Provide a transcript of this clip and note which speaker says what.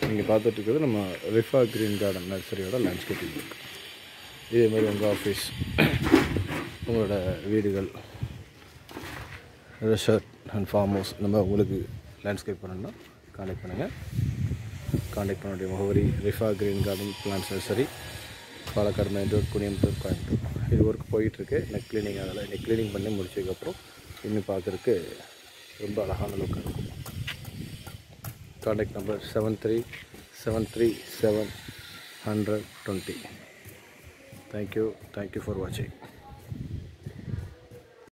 Speaker 1: நீங்கள் பார்த்துட்டு இருக்கிறது நம்ம ரிஃபா க்ரீன் கார்டன் நர்சரியோட லேண்ட்ஸ்கேப்பிங் ஒர்க். இதே மாதிரி உங்கள் ஆஃபீஸ், உங்களோட வீடுகள், ரெசார்ட் அண்ட் ஃபார்ம் ஹவுஸ் இந்த மாதிரி உங்களுக்கு லேண்ட்ஸ்கேப் பண்ணணும்னா கான்டாக்ட் பண்ணுங்கள். கான்டாக்ட் பண்ண வேண்டிய முகவரி Rifa green garden plans nursery, Palakkad main road, Kuniyamuthur, Coimbatore. இது ஒர்க் போயிட்டுருக்கு. நெக் க்ளீனிங் ஆகலை. நெக் க்ளீனிங் பண்ணி முடிச்சதுக்கப்புறம் இன்னும் பார்க்குறதுக்கு ரொம்ப அழகான லுக் இருக்கும். Contact number 7373710020. Thank you for watching.